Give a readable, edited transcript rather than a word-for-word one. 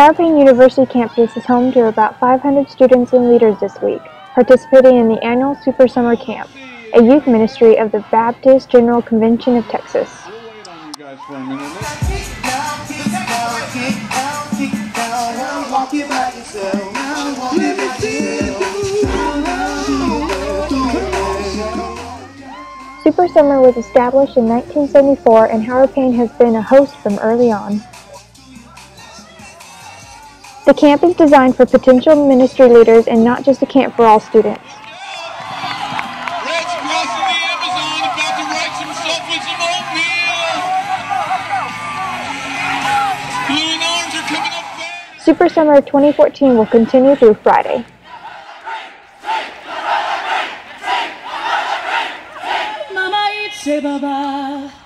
Howard Payne University campus is home to about 500 students and leaders this week, participating in the annual Super Summer Camp, a youth ministry of the Baptist General Convention of Texas. Super Summer was established in 1974, and Howard Payne has been a host from early on. The camp is designed for potential ministry leaders and not just a camp for all students. Red's crossing the Amazon, about to write himself with some oatmeal. Blue and orange are coming up fast. Super Summer 2014 will continue through Friday. Mama, it's a baba.